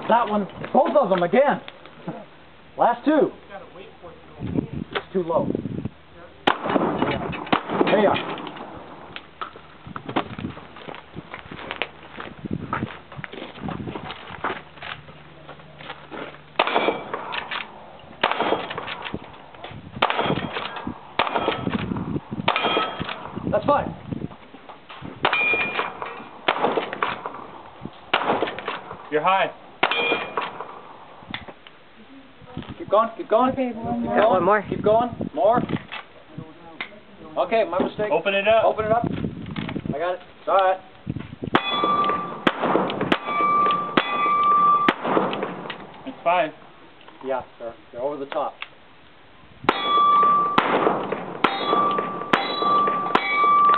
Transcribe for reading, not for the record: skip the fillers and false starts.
That one, both of them again. Last two. It's too low. There you are. That's fine. You're high. Keep going, keep going. Okay, keep one more. going. One more. Keep going. More. Okay, my mistake. Open it up. Open it up. I got it. It's alright. It's fine. Yeah, sir. They're over the top.